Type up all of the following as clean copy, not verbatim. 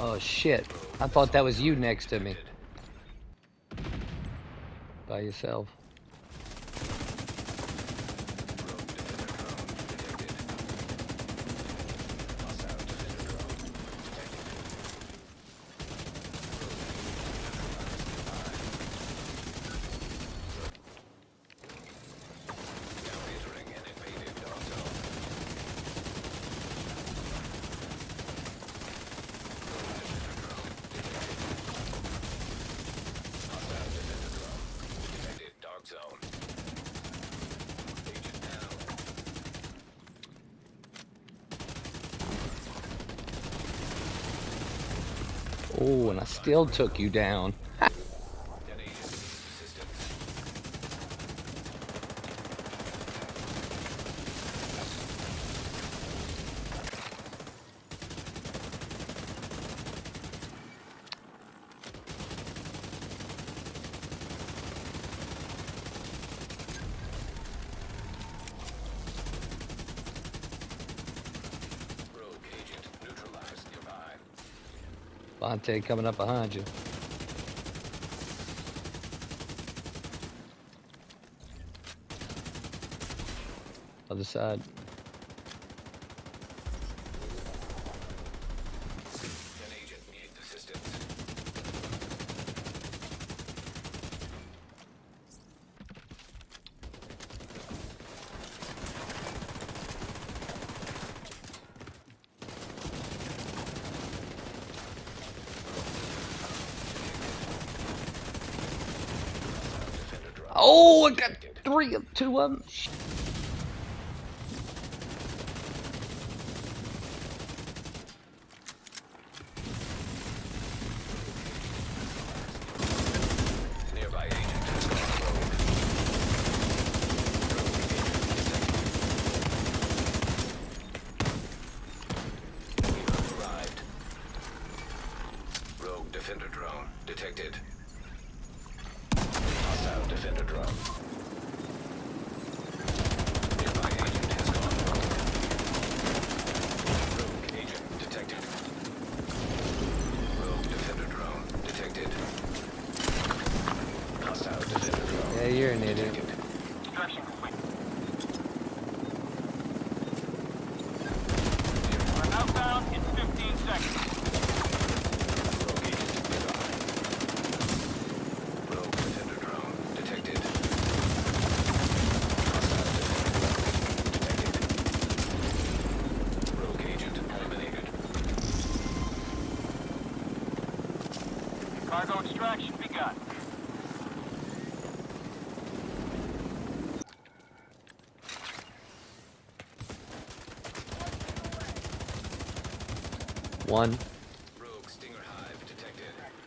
Oh shit. I thought that was you next to me. By yourself. Oh, and I still took you down. Vontae coming up behind you. Other side. Oh, I got two of them. Rogue defender drone detected. Hostile defender drone. Nearby agent has gone rogue. Rogue agent detected. Rogue defender drone detected. Hostile defender drone. Yeah, you're an idiot. Extraction complete. We're outbound in 15 seconds. Rogue agent nearby. Rogue defender drone detected. Hostile defender drone detected. Rogue agent eliminated. Cargo extraction begun. One. Rogue Stinger Hive detected.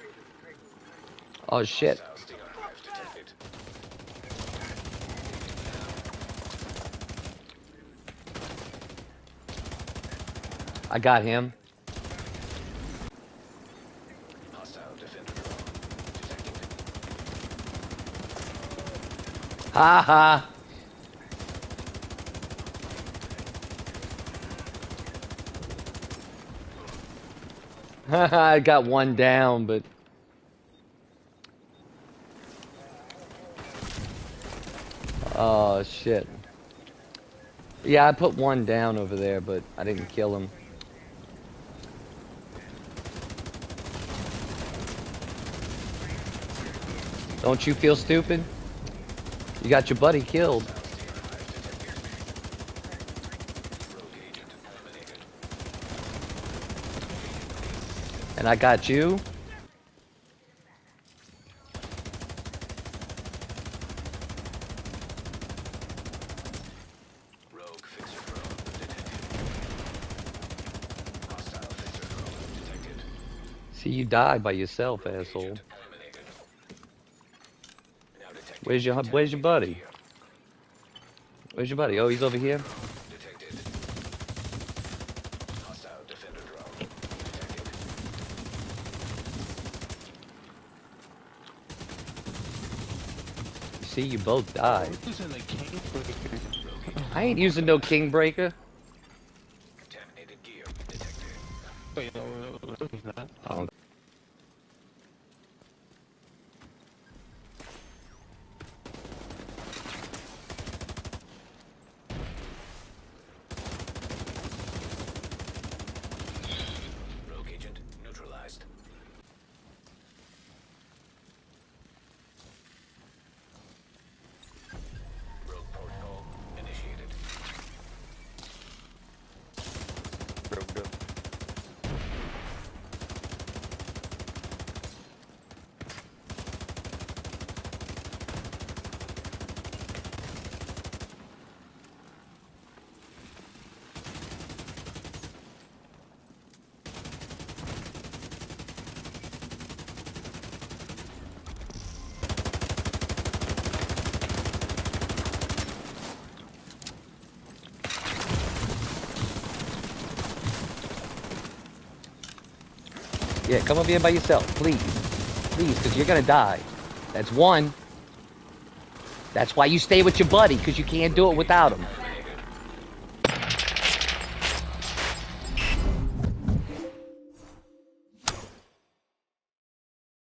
Oh shit. Hostile Stinger Hive detected. I got him. Hostile defender drone detected. Ha ha. I got one down, but oh shit. Yeah, I put one down over there, but I didn't kill him. Don't you feel stupid? You got your buddy killed. And I got you. Rogue fixer drone detected. Hostile fixer drone detected. See, you died by yourself, asshole. Agent eliminated. Now detecting Where's your buddy? Where's your buddy? Oh, he's over here. detected. Hostile defender drone detected. See, you both died. Using the king breaker. I ain't using no king breaker. Contaminated gear detected. Wait, no, that. Oh. Rogue agent neutralized. Rogue protocol initiated. Rogue go. Yeah, come over here by yourself, please. Please, because you're gonna die. That's one. That's why you stay with your buddy, because you can't do it without him.